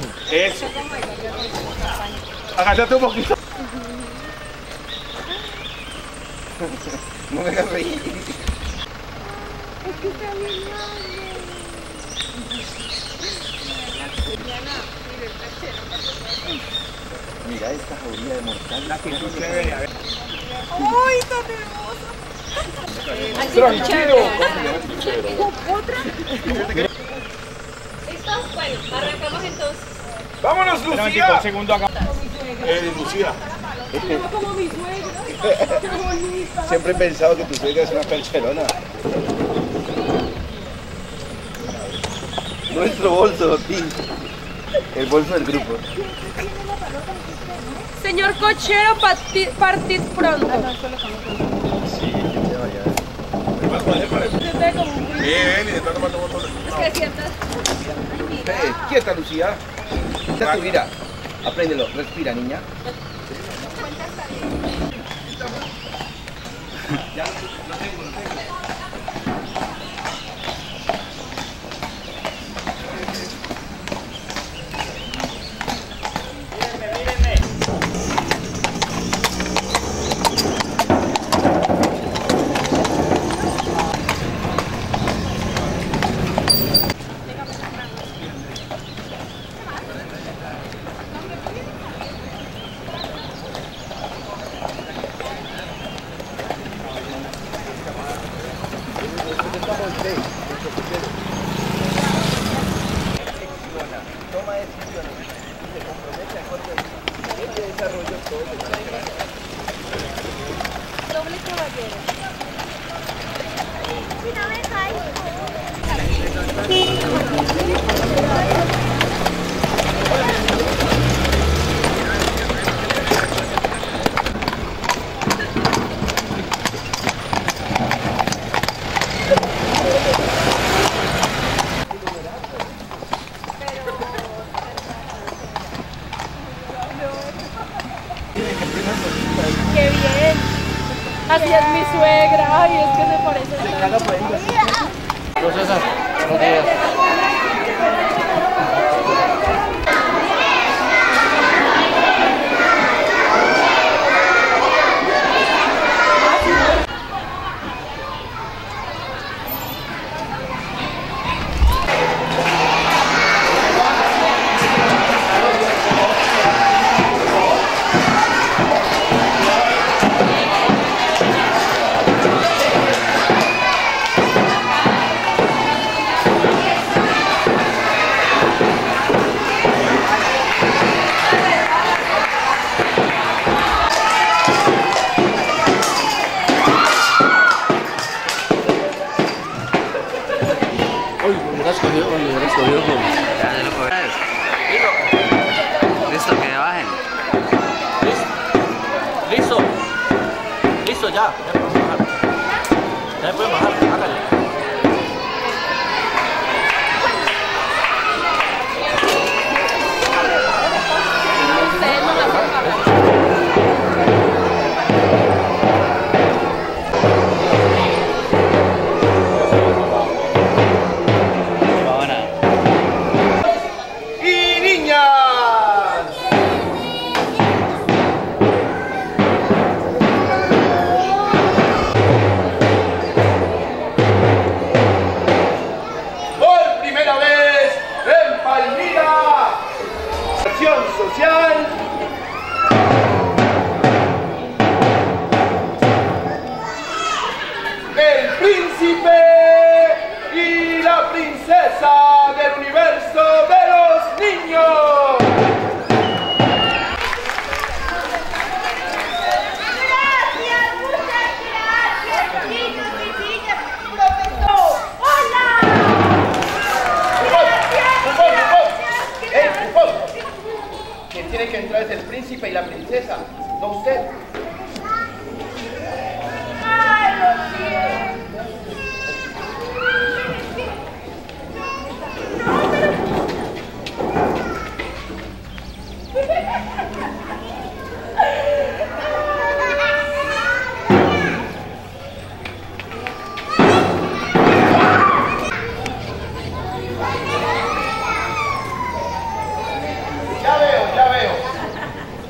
Eso. Agáchate un poquito. No me hagas reír. Es que está bien grande. Mira esta jauría de mortal. La actitud chévere, a ver. ¡Ay, tan hermoso! Tranquilo. ¿Otra? ¿Listo? Bueno, arrancamos entonces. Vámonos, Lucía. Un segundo acá. Lucía. Como mi suegra. ¡Qué bonita! Siempre he pensado que tu suegra es una percherona. Nuestro bolso, Tim. El bolso del grupo. Señor cochero, partid pronto. Sí, que te vaya. Bien, y de tanto tomando motor. Es que sientas. Quieta, Lucía. Esta es tu vida. Apréndelo. Respira, niña. Ya, lo tengo. Toma decisiones y se compromete a correr. Este desarrollo todo de manera. Doble caballero. Si no me caes. ¡Qué bien! Así es mi suegra. Ay, es que se parece tanto. César, buenos días. Listo, que bajen. Listo. Listo, ya. Ya podemos bajar. Ya podemos bajar. Hágale. Ustedes no la pongan. Y niñas. Por primera vez en Palmira. Acción social. El príncipe y la princesa del universo de los niños. Gracias, muchas gracias. Niños y niñas, profesor. ¡Hola! Gracias. Quien tiene que entrar es el príncipe y la princesa, no usted. Ay, lo siento.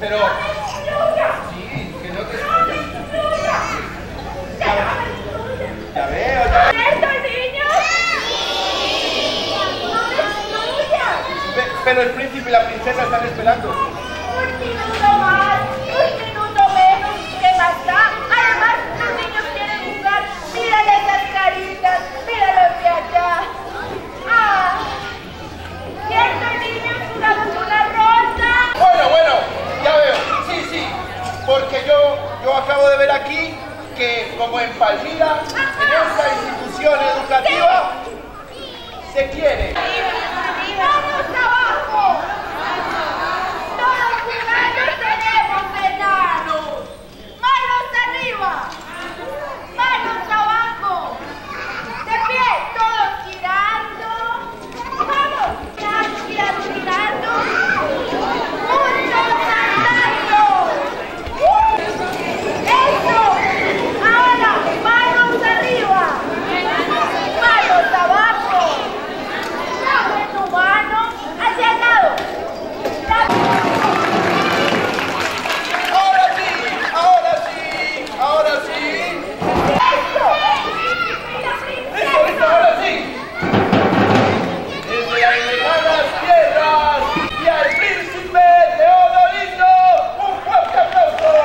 Pero... Sí, que no te escuchas. Ya veo, ya veo. ¿Cierto, niños? Pero el príncipe y la princesa están esperando. Un minuto más, un minuto menos, ¿qué más da? Además, los niños quieren jugar. Mírale esas caritas, míralos de allá. Ah, ¿cierto, niños? Jugamos una ronda. Bueno, ya veo. Sí, porque yo acabo de ver aquí que como en Palmira, en esta institución educativa, se quiere. ¡Vamos abajo! Todos jugando tenemos enanos. ¡Manos arriba! ¡Manos abajo! ¡De pie! ¡Todos girando! ¡Vamos! ¡Girando! ¡Muchos saltando! ¡Eso! ¡Ahora! ¡Manos arriba! ¡Manos abajo! ¡Coge tu mano hacia el lado! Ahora sí. ¡Eso! Listo, ahora sí. Desde las lejanas tierras y al príncipe Teodorino, un fuerte aplauso.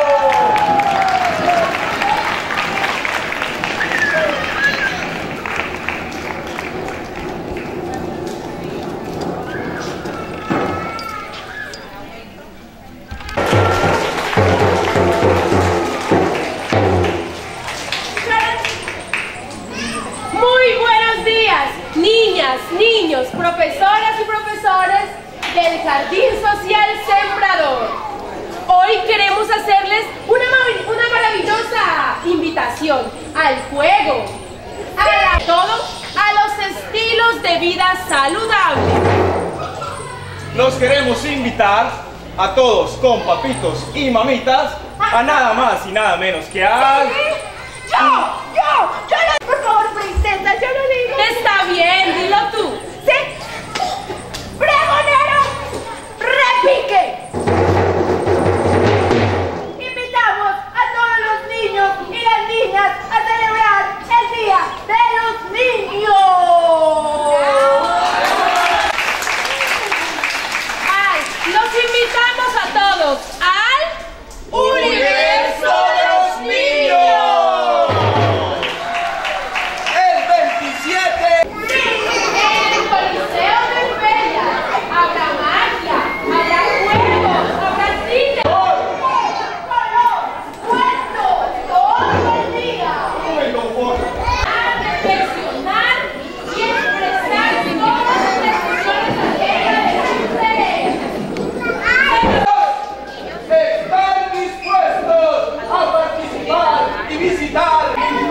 Muy buenos días, niñas, niños, profesoras y profesores del Jardín Social Sembrador. Hoy queremos hacerles una maravillosa invitación al juego, a los estilos de vida saludable. Los queremos invitar a todos con papitos y mamitas a nada más y nada menos que a... Por favor, princesa, yo lo digo. Está bien, dilo tú. ¿Sí? ¡Pregonero! ¡Repique! Invitamos a todos los niños y las niñas a celebrar el Día de los Niños. Ay, los invitamos a todos al ¡Universo de los niños! El 27. En el Coliseo de Feria habrá magia, habrá juegos, habrá cine. Color, cuento, todo el día. A reflexionar y expresar todas las decisiones ajenas de ustedes. ¿Están dispuestos a participar y visitar?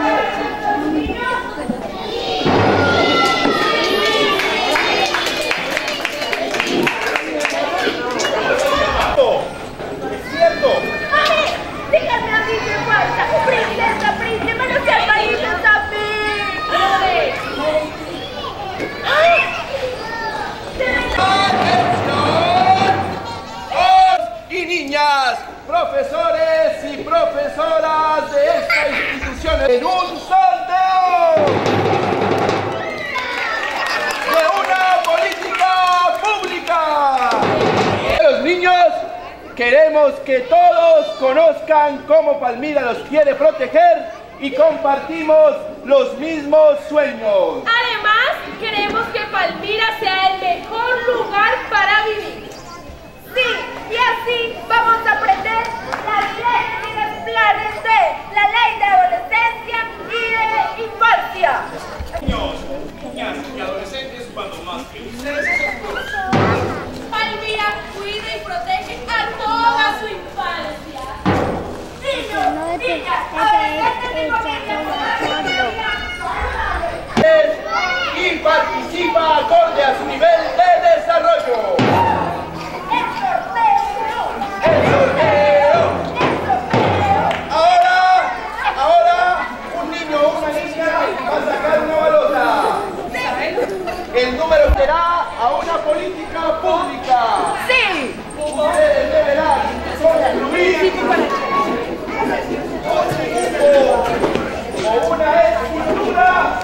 ¿Es cierto? ¡Mami! Díganme a mí qué falta. Princesa, príncipe, no sean malitos a mí. ¡Ay! ¡Atención! Y niñas, profesores y profesoras de esta institución en un sorteo de una política pública. Los niños queremos que todos conozcan cómo Palmira los quiere proteger y compartimos los mismos sueños. Además, queremos que Palmira sea el mejor lugar para vivir. Sí, y así vamos a aprender las leyes y los planes de la ley de adolescencia y de infancia. Niños, niñas y adolescentes cuando más que ustedes seguros. Palmira cuida y protege a toda su infancia. Niños, niñas, adolescentes y familias. Y participa acorde a su nivel de desarrollo. El sorteo. Ahora, un niño o una niña va a sacar una balota. El número será a una política pública. Sí. Ustedes deberán equipo para echar. Como una escritura.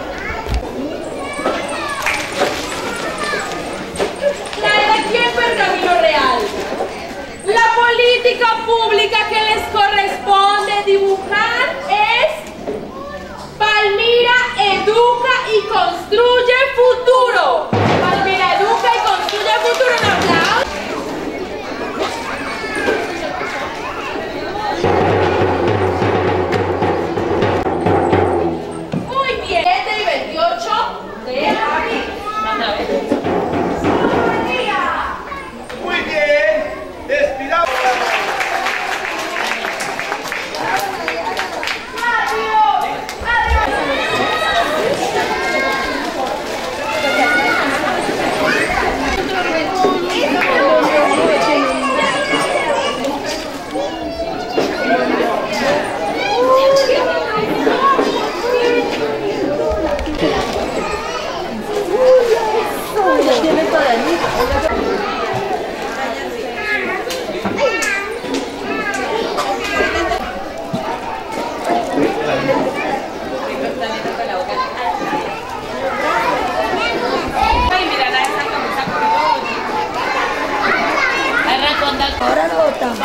Traer aquí el pergamino real. La política pública que les corresponde dibujar es: Palmira educa y construye futuro. Palmira educa y construye futuro. Un aplauso. Muy bien. 7 y 28 de abril. Muy bien. Despidamos. Ahora no votamos.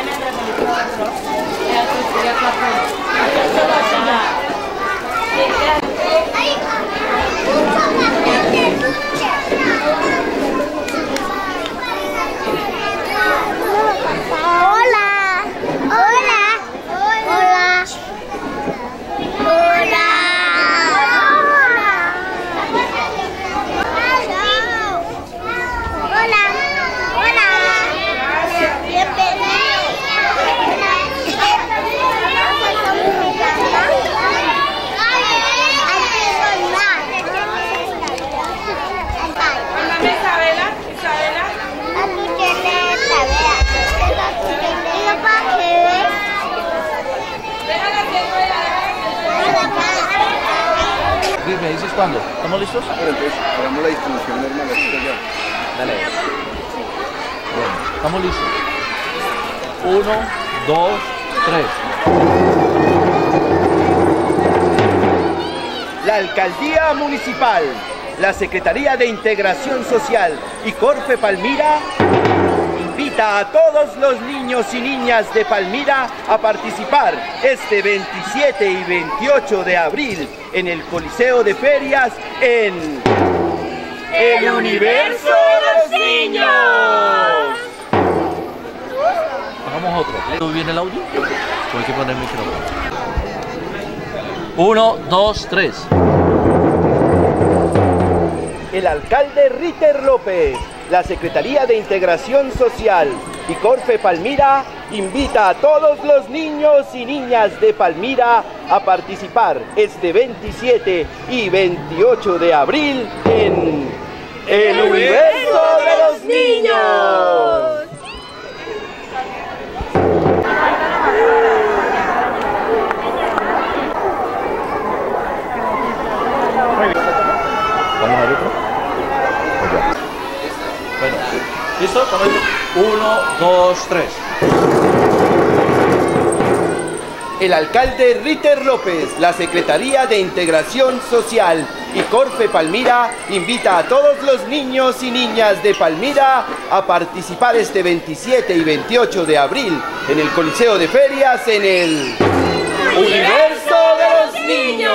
Hola, hola, hola, hola. Hola, hola. Mándame Isabela, Isabela. Aquí tienes la vea. ¿Y para qué? Déjala que rueda, ¿Me dices cuándo? ¿Estamos listos? Entonces, hagamos la distribución normal, así que ya. Dale. Bueno, estamos listos. 1, 2, 3. La Alcaldía Municipal, la Secretaría de Integración Social y Corfe Palmira invita a todos los niños y niñas de Palmira a participar este 27 y 28 de abril en el Coliseo de Ferias en El Universo de los Niños. Hagamos otro. ¿Todo bien el audio? ¿O hay que poner el micrófono? 1, 2, 3. El alcalde Ritter López, la Secretaría de Integración Social y Corfe Palmira invita a todos los niños y niñas de Palmira a participar este 27 y 28 de abril en El Universo de los Niños. ¿Vamos al otro? Bueno, ¿listo? ¿Estamos listos? 1, 2, 3. El alcalde Ritter López, la Secretaría de Integración Social y Corfe Palmira invita a todos los niños y niñas de Palmira a participar este 27 y 28 de abril en el Coliseo de Ferias en el Universo de los Niños.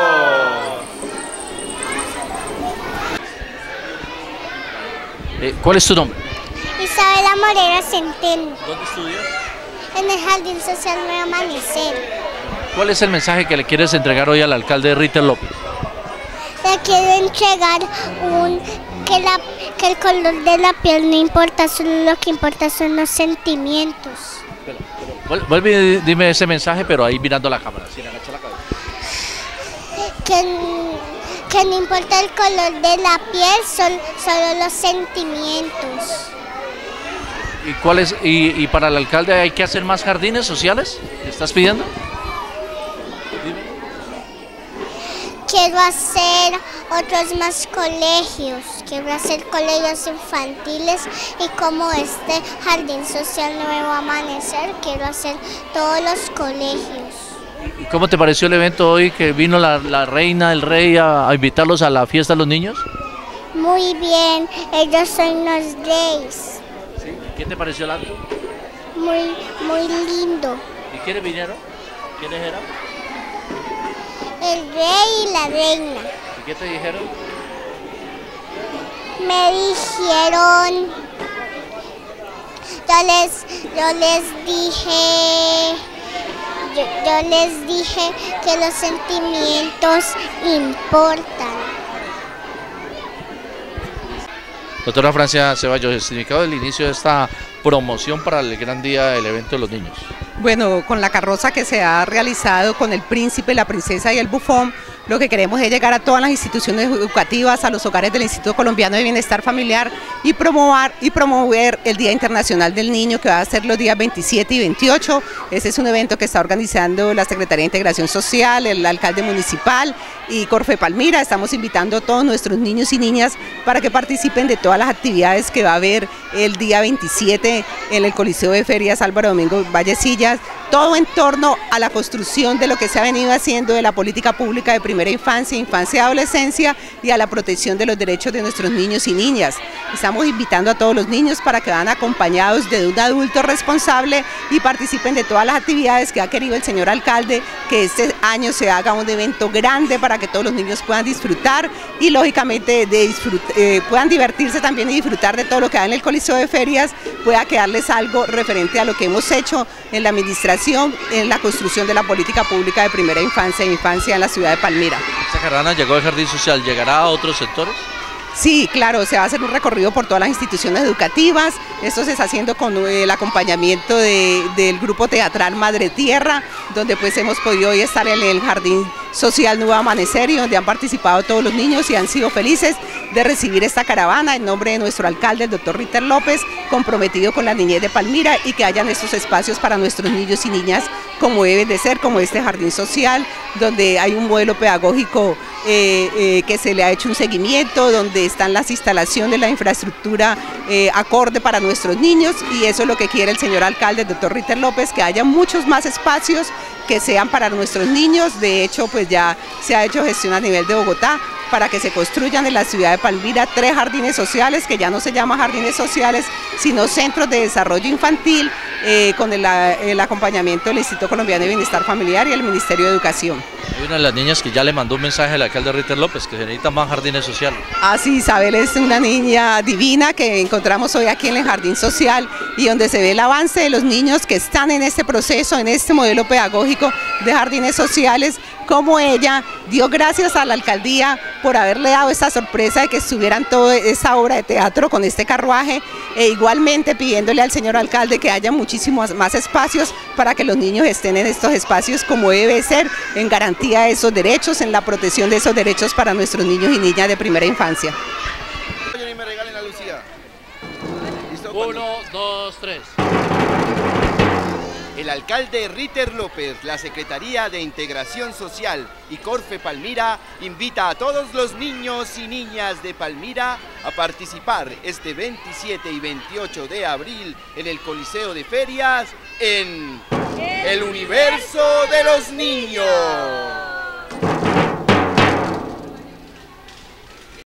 ¿Cuál es tu nombre? Isabela Morera Centeno, ¿Dónde estudias? en el Jardín Social Nuevo Amanecer. ¿Cuál es el mensaje que le quieres entregar hoy al alcalde Ritter López? Le quiero entregar que el color de la piel no importa, solo lo que importa son los sentimientos. Vuelve y dime ese mensaje, pero ahí mirando la cámara, sin agachar la cabeza. Que no importa el color de la piel, son solo los sentimientos. ¿Y cuál es? ¿Y para el alcalde hay que hacer más jardines sociales? ¿Le estás pidiendo? Quiero hacer otros más colegios. Quiero hacer colegios infantiles y como este Jardín Social Nuevo Amanecer, quiero hacer todos los colegios. ¿Y cómo te pareció el evento hoy que vino la reina, el rey a invitarlos a la fiesta de los niños? Muy bien, ellos son los reyes. ¿Sí? ¿Qué te pareció el acto? Muy lindo. ¿Y quiénes vinieron? ¿Quiénes eran? El rey y la reina. ¿Y qué te dijeron? Me dijeron, yo les dije que los sentimientos importan. Doctora Francia Ceballos, el significado del inicio de esta promoción para el gran día del evento de los niños. Bueno, con la carroza que se ha realizado con el príncipe, la princesa y el bufón, lo que queremos es llegar a todas las instituciones educativas, a los hogares del Instituto Colombiano de Bienestar Familiar y promover el Día Internacional del Niño, que va a ser los días 27 y 28. Ese es un evento que está organizando la Secretaría de Integración Social, el alcalde municipal y Corfe Palmira. Estamos invitando a todos nuestros niños y niñas para que participen de todas las actividades que va a haber el día 27 en el Coliseo de Ferias Álvaro Domingo Vallecillas, todo en torno a la construcción de lo que se ha venido haciendo de la política pública de primera infancia, infancia y adolescencia y a la protección de los derechos de nuestros niños y niñas. Estamos invitando a todos los niños para que van acompañados de un adulto responsable y participen de todas las actividades que ha querido el señor alcalde, que este año se haga un evento grande para que todos los niños puedan disfrutar y lógicamente puedan divertirse también y disfrutar de todo lo que hay en el Coliseo de Ferias, pueda quedarles algo referente a lo que hemos hecho en la administración, en la construcción de la política pública de primera infancia e infancia en la ciudad de Palmira. ¿Esta caravana llegó al Jardín Social? ¿Llegará a otros sectores? Sí, claro, se va a hacer un recorrido por todas las instituciones educativas. Esto se está haciendo con el acompañamiento del grupo teatral Madre Tierra, donde pues hemos podido hoy estar en el Jardín Social Nuevo Amanecer y donde han participado todos los niños y han sido felices de recibir esta caravana en nombre de nuestro alcalde, el doctor Ritter López, comprometido con la niñez de Palmira y que hayan estos espacios para nuestros niños y niñas como deben de ser, como este jardín social, donde hay un modelo pedagógico que se le ha hecho un seguimiento, donde están las instalaciones, la infraestructura acorde para nuestros niños y eso es lo que quiere el señor alcalde, el doctor Ritter López, que haya muchos más espacios que sean para nuestros niños. De hecho, pues ya se ha hecho gestión a nivel de Bogotá para que se construyan en la ciudad de Palmira 3 jardines sociales, que ya no se llaman jardines sociales, sino centros de desarrollo infantil, con el acompañamiento del Instituto Colombiano de Bienestar Familiar y el Ministerio de Educación. Hay una de las niñas que ya le mandó un mensaje al alcalde Ritter López, que se necesitan más jardines sociales. Ah, sí, Isabel es una niña divina que encontramos hoy aquí en el Jardín Social y donde se ve el avance de los niños que están en este proceso, en este modelo pedagógico de jardines sociales, como ella dio gracias a la alcaldía por haberle dado esta sorpresa de que estuvieran toda esa obra de teatro con este carruaje e igualmente pidiéndole al señor alcalde que haya muchísimos más espacios para que los niños estén en estos espacios como debe ser, en garantía de esos derechos, en la protección de esos derechos para nuestros niños y niñas de primera infancia. Y me regalen la Lucía. ¿Listo? 1, 2, 3. El alcalde Ritter López, la Secretaría de Integración Social y Corfe Palmira invita a todos los niños y niñas de Palmira a participar este 27 y 28 de abril en el Coliseo de Ferias en el Universo de los Niños.